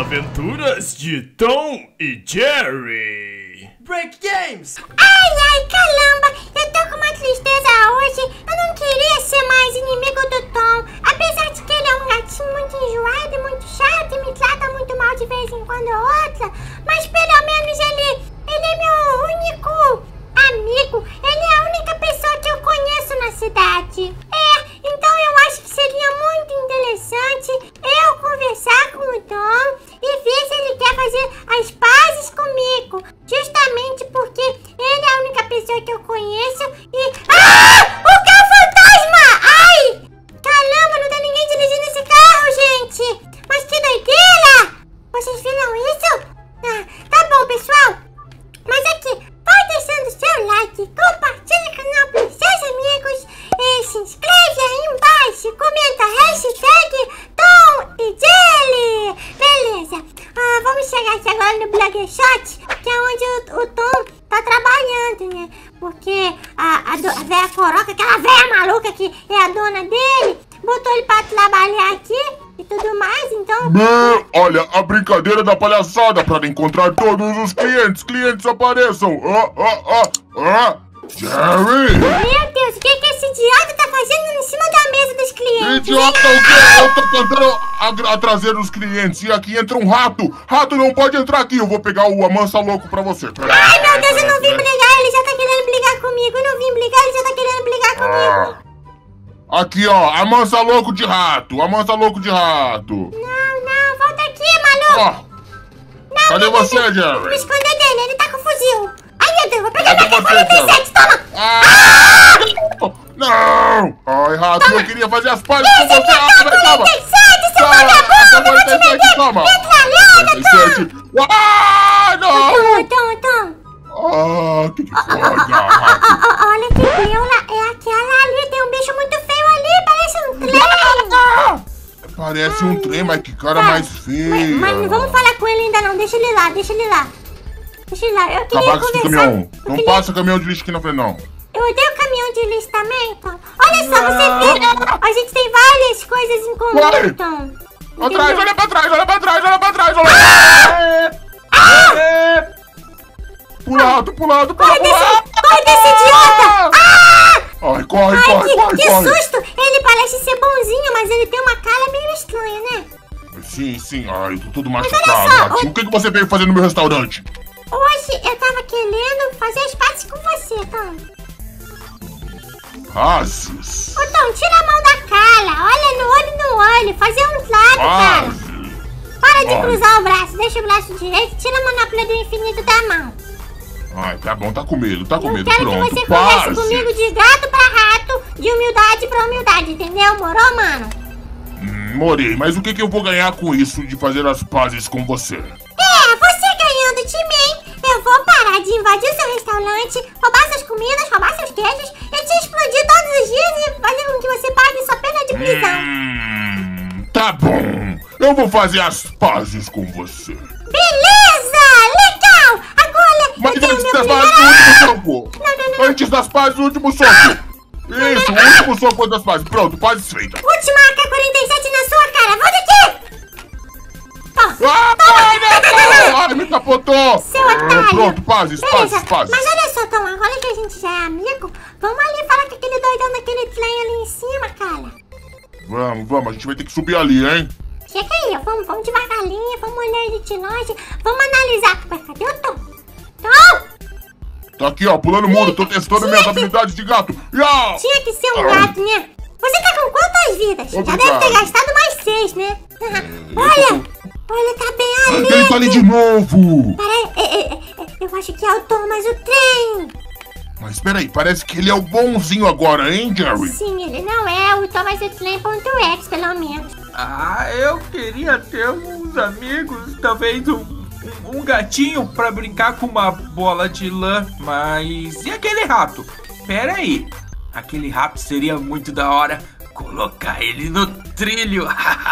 aventuras de Tom e Jerry. Break Games! Ai, caramba, eu tô com uma tristeza hoje. Eu não queria ser mais inimigo do Tom. Apesar de que ele é um gatinho muito enjoado e muito chato e me trata muito mal de vez em quando ou outra. Mas pelo menos ele é meu único amigo. Ele é a única pessoa que eu conheço na cidade. Então eu acho que seria muito interessante eu conversar com o Tom e ver se ele quer fazer as pazes comigo. Justamente porque ele é a única pessoa que eu conheço e... Ah! O carro fantasma! Ai! Caramba, não tem ninguém dirigindo esse carro, gente! Mas que doideira! Vocês viram isso? Tá bom, pessoal. Mas aqui, vai deixando o seu like, compartilha o canal com seus amigos e se inscreve aí embaixo, comenta hashtag Tom e Jerry. Beleza, vamos chegar aqui agora no Blogger Shot, que é onde o Tom tá trabalhando, né? Porque a véia Coroca, aquela véia maluca que é a dona dele, botou ele pra trabalhar aqui e tudo mais, então... Olha, a brincadeira da palhaçada para encontrar todos os clientes. Clientes apareçam. Jerry! Meu Deus, o que esse idiota tá fazendo em cima da mesa dos clientes? Idiota o quê? Eu tô tentando trazer os clientes e aqui entra um rato. Rato não pode entrar aqui. Eu vou pegar o Amansa Louco pra você. Ai, meu Deus, eu não vim brigar. Ele já tá querendo brigar comigo. Eu não vim brigar, ele já tá querendo brigar comigo. Aqui, ó, Amansa Louco de rato. Amansa Louco de rato. Não, volta aqui, maluco. Não, cadê você, Jerry? Vou me esconder dele, ele tá com fuzil. Ai, meu Deus, vou pegar Cadê meu você, AK-47, toma. Não! Ai, rato, eu queria fazer as pazes com você. Toma! 47, seu vagabundo, eu vou te vender. Toma! Metralhada, toma. Ah, não! Tom. Que foi, rato? Olha que preula, é aquela ali, tem um bicho muito feio ali, parece um trem. Parece um trem, mas que cara mais feio. Mas não vamos falar com ele ainda não, deixa ele lá. Eu queria conversar. Não passa caminhão de lixo aqui na frente, não. Eu odeio caminhão de lixo também, Tom. Olha só, você vê, a gente tem várias coisas em comum, Tom. Atrás, olha pra trás, olha pra trás, olha pra trás, Pula pro lado. Corre desse idiota! Ai, corre. Que susto! Ele parece ser bonzinho, mas ele tem uma cara meio estranha, né? Sim. Ai, eu tô todo machucado. O que você veio fazer no meu restaurante? Hoje eu tava querendo fazer as pazes com você, Tom. Pazes? Ô, Tom, tira a mão da cara. Olha no olho. Fazer um trato, cara. Para de cruzar o braço. Deixa o braço direito. Tira a manopla do infinito da mão. Ai, tá bom, tá com medo, Quero pronto. que você converse comigo de gato pra rato, de humildade pra humildade, entendeu? Morou, mano? Morei, mas o que eu vou ganhar com isso de fazer as pazes com você? Você ganhando de mim, eu vou parar de invadir o seu restaurante, roubar suas comidas, roubar seus queijos e te explodir todos os dias e fazer com que você pague sua pena de prisão. Tá bom, eu vou fazer as pazes com você. Beleza, legal! Agora, mas antes das pazes, o último soco! Não. Antes das pazes, o último soco! Isso, o último soco das pazes. Pronto, pazes feitas. Última AK-47 na sua cara, volta aqui! Ai, me capotou! Seu otário! Pronto, pazes. Mas olha só, Tom, agora que a gente já é amigo, vamos ali falar com aquele doidão daquele trem ali em cima, cara. Vamos, a gente vai ter que subir ali, hein? Chega aí, vamos devagarinho, vamos olhar ele de longe, vamos analisar. Mas cadê o Tom? Tom! Tá aqui, ó, pulando o muro, tô testando minhas habilidades de gato. Tinha que ser um gato, né? Você tá com quantas vidas? Obrigado. Já deve ter gastado mais 6, né? Olha, tá bem ali. Ele tá ali de novo. Eu acho que é o Tom, mas o trem. Mas peraí, parece que ele é o bonzinho agora, hein, Jerry? Sim, ele não é o Tom, mas o trem.exe, pelo menos. Eu queria ter uns amigos, talvez um gatinho pra brincar com uma bola de lã, mas... E aquele rato? Pera aí, aquele rato seria muito da hora colocar ele no trilho.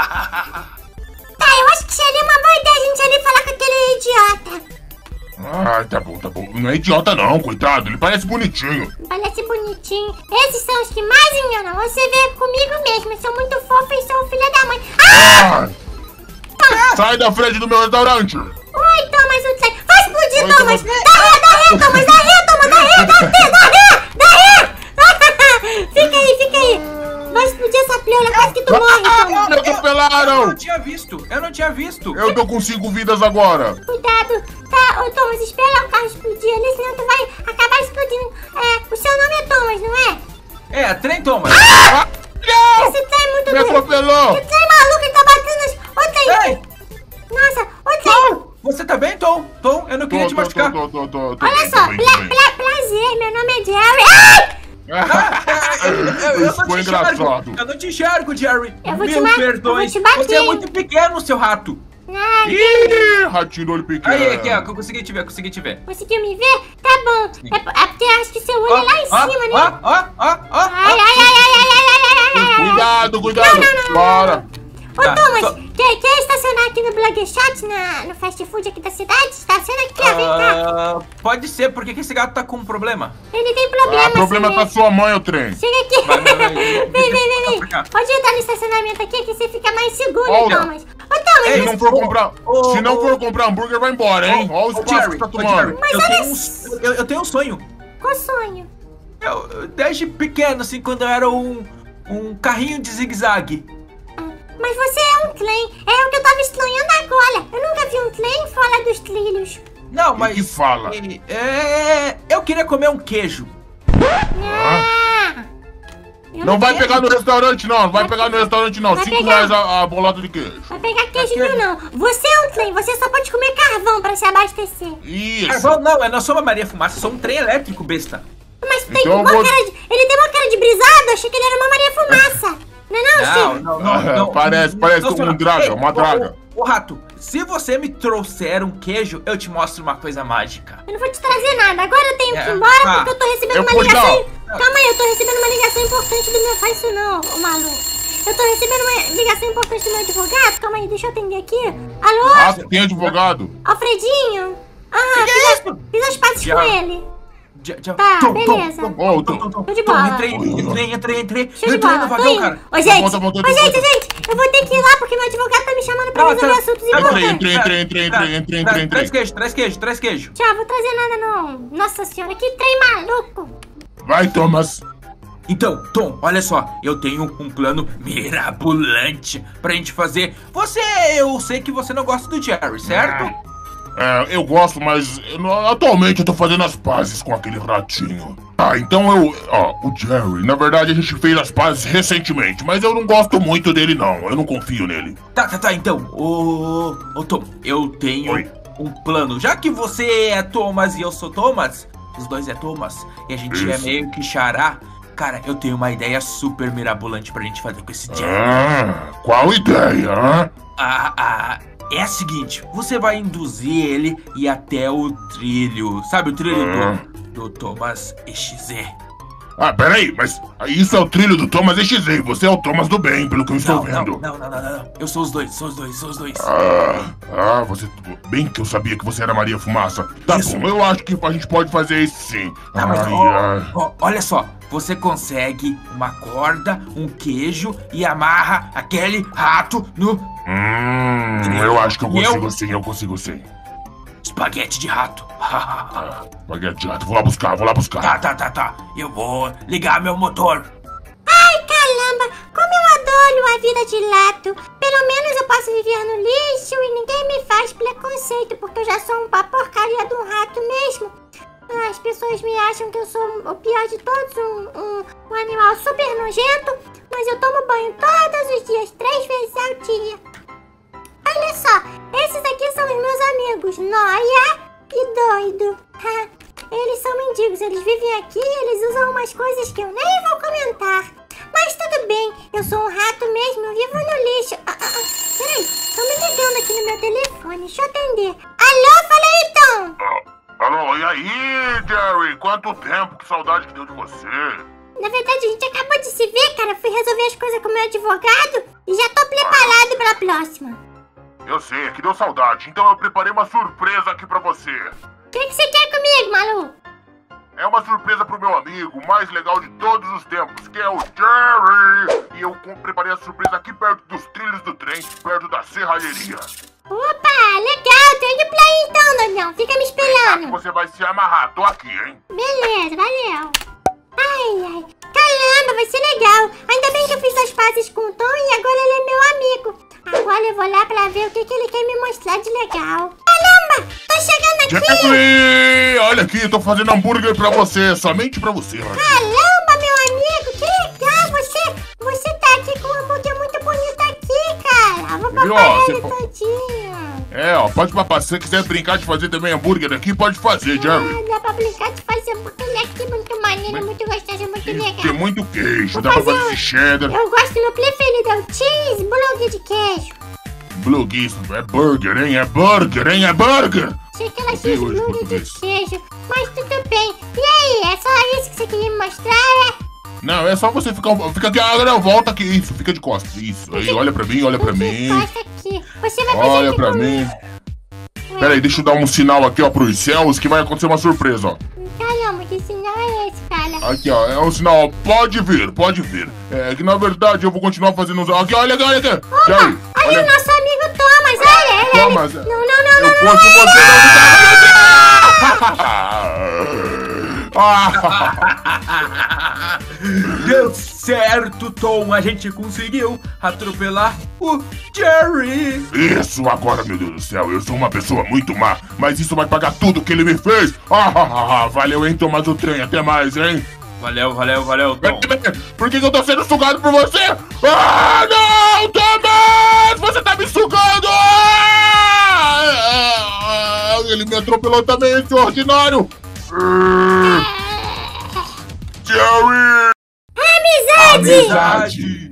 Eu acho que seria uma boa ideia a gente ali falar com aquele idiota. Tá bom. Não é idiota não, coitado, ele parece bonitinho. Parece bonitinho. Esses são os que mais enganam. Você vê comigo mesmo, eu sou muito fofo e sou filha da mãe. Sai da frente do meu restaurante! Oi, Thomas, o trem. Vai explodir, Thomas! Dá ré, Thomas! Dá ré, Thomas! Dá ré! Fica aí! Vai explodir essa pleura, quase que tu morre, Thomas! Me atropelaram! Eu não tinha visto. Eu tô com 5 vidas agora! Cuidado! Tá, ô Thomas, espera o carro explodir ali, senão tu vai acabar explodindo. O seu nome é Thomas, não é? É, trem, Thomas. Não! Esse trem é muito Me doido. atropelou! Que trem maluco, ele tá batendo nas... Ô, trem! Ei, Nossa, ô, trem! você tá bem, Tom? Tom, eu não queria te machucar. Olha bem, só, bem. prazer, meu nome é Jerry. Ai! Eu Isso foi engraçado. Eu não te enxergo, Jerry. Eu vou te Mil ma- perdões. eu vou te bater. Você é muito pequeno, seu rato. Ai, Ih, ratinho do olho pequeno. Aí, aqui, ó, que eu consegui te ver. conseguiu me ver? Tá bom. É porque eu acho que seu olho é lá em cima, né? Ai. Cuidado! Não. Bora! Ô, Tá, Thomas, só- quer estacionar aqui no Blog Shot, no fast food aqui da cidade? Estaciona aqui, ó, vem cá. Pode ser, porque esse gato tá com um problema. Ele tem problema, O problema sim. tá sua mãe, o trem. Chega aqui. Vai. Vem. Pra cá. Pode entrar no estacionamento aqui que você fica mais seguro, Olha. Thomas. Ô, Thomas, Ei, Se não for comprar hambúrguer, vai embora, hein? Olha o espaço Jerry, que tá ô, tomando. Jerry, Mas eu olha tenho eu tenho um sonho. qual sonho? Desde pequeno, assim, quando eu era um carrinho de zigue-zague. Mas você é um trem. É o que eu tava estranhando agora. Eu nunca vi um trem fora dos trilhos. Não, E mas... que fala? Eu queria comer um queijo. Ah! Eu Não vai quero. pegar no restaurante, não. Não vai pegar no restaurante, não. Vai 5 pegar. reais a bolada de queijo. Vai pegar queijo Aquele- não. Você é um trem. Você só pode comer carvão pra se abastecer. Isso. Não, eu não sou uma Maria Fumaça, sou um trem elétrico, besta. Mas tem Então eu uma vou- cara de... Ele tem uma cara de brisado. Achei que ele era uma Maria Fumaça. Não, Chico? Não. Parece um draga, uma draga. Ô, rato, se você me trouxer um queijo, eu te mostro uma coisa mágica. Eu não vou te trazer nada. Agora eu tenho que ir É. embora Ah. porque eu tô recebendo Eu uma vou ligação. Calma aí, eu tô recebendo uma ligação importante do meu... Faz isso não, ô maluco. Eu tô recebendo uma ligação importante do meu advogado. Calma aí, deixa eu atender aqui. Alô? Ah, tem advogado? Alfredinho? Fiz as pazes com ele. Tá, beleza. Ô, Tô de bola. Entrei. Show de Entrei bola, no tô vagão, indo. cara. Ô, gente, Volta, gente, eu vou ter que ir lá porque meu advogado tá me chamando pra Tá, resolver tá. assuntos Tá bom. importantes. Entrei. Traz queijo. Tchau, vou trazer nada não. Nossa senhora, que trem maluco. Vai, Thomas. Então, Tom, olha só, eu tenho um plano mirabolante pra gente fazer. Eu sei que você não gosta do Jerry, certo? Eu gosto, mas atualmente eu tô fazendo as pazes com aquele ratinho. Então o Jerry, na verdade a gente fez as pazes recentemente, mas eu não gosto muito dele não, eu não confio nele. Tá, então, ô Tom, eu tenho Oi. um plano. Já que você é Thomas e eu sou Thomas, os dois é Thomas, e a gente é Isso. meio que xará, cara, eu tenho uma ideia super mirabolante pra gente fazer com esse Jerry. Qual ideia? É a seguinte, você vai induzir ele e ir até o trilho, sabe o trilho do Thomas EXE? Peraí, mas isso é o trilho do Thomas EXE, você é o Thomas do bem, pelo que eu estou vendo. Não. Eu sou os dois. Você... Bem que eu sabia que você era Maria Fumaça. Tá Isso. bom, eu acho que a gente pode fazer isso sim. Tá, mas olha só, você consegue uma corda, um queijo e amarra aquele rato no Eu acho que eu Eu- consigo sim. espaguete de rato. Baguete de rato, vou lá buscar. Tá. Eu vou ligar meu motor. Ai, caramba, como eu adoro a vida de lato. Pelo menos eu posso viver no lixo e ninguém me faz preconceito, porque eu já sou uma porcaria de um rato mesmo. As pessoas me acham que eu sou o pior de todos, um animal super nojento, mas eu tomo banho todos os dias, 3 vezes ao dia. Olha só, esses aqui são os meus amigos, Noia e Doido. Eles são mendigos, eles vivem aqui e eles usam umas coisas que eu nem vou comentar. Mas tudo bem, eu sou um rato mesmo, eu vivo no lixo. Peraí, estão me ligando aqui no meu telefone, deixa eu atender. Alô, fala aí, Tom. Alô, e aí, Jerry? Quanto tempo? Que saudade que deu de você. Na verdade, a gente acabou de se ver, cara. Fui resolver as coisas com o meu advogado e já tô preparado pra próxima. Eu sei, é que deu saudade, então eu preparei uma surpresa aqui pra você. O que você quer comigo, Malu? É uma surpresa pro meu amigo, o mais legal de todos os tempos, que é o Jerry. E eu preparei a surpresa aqui perto dos trilhos do trem, perto da serralheria. Opa, legal, tô indo pra aí então, doidão. Fica me esperando. Você vai se amarrar, tô aqui, hein? Beleza, valeu. Ai. Caramba, vai ser legal. Ainda bem que eu fiz as pazes com o Tom e agora ele é meu amigo. Agora eu vou lá pra ver o que ele quer me mostrar de legal. Caramba, tô chegando aqui. Jerry, olha aqui, tô fazendo hambúrguer pra você, somente pra você, Ratinho. Caramba, meu amigo, que legal. Você tá aqui com um hambúrguer muito bonito aqui, cara. Vou papar ele todinho. Pode papar. Se você quiser brincar de fazer também hambúrguer aqui, pode fazer, Jerry. Dá pra brincar de fazer hambúrguer aqui, muito maneiro, muito gostoso, muito legal. Tem muito queijo, dá pra fazer cheddar. Eu gosto, meu preferido é o cheese blog de queijo. Blog, isso é burger, hein? É burger, hein? É burger! Achei que ela cheese blog de queijo, mas tudo bem. E aí, é só isso que você queria me mostrar, Não, é só você ficar aqui, agora volta aqui, isso, fica de costas, isso. Aí, olha pra mim, olha pra mim. Aqui. Você vai fazer olha pra mim. Pera aí, deixa eu dar um sinal aqui, ó, pros céus, que vai acontecer uma surpresa, ó. Caramba, que sinal é esse, cara? Aqui, ó, é um sinal, ó, pode vir, pode vir. É que na verdade eu vou continuar fazendo os... Aqui, olha aqui, olha aqui. Opa, olha o nosso amigo Thomas, olha ele. Thomas, Não. Eu fosse você não... Deu certo, Tom. A gente conseguiu atropelar o Jerry. Isso, agora, meu Deus do céu, eu sou uma pessoa muito má, mas isso vai pagar tudo que ele me fez. Valeu, hein, Thomas do trem, até mais, hein. Valeu, Tom. Por que eu tô sendo sugado por você? Ah, não, Thomas! Você tá me sugando! Ele me atropelou também, esse ordinário! Jerry! Amizade! Amizade.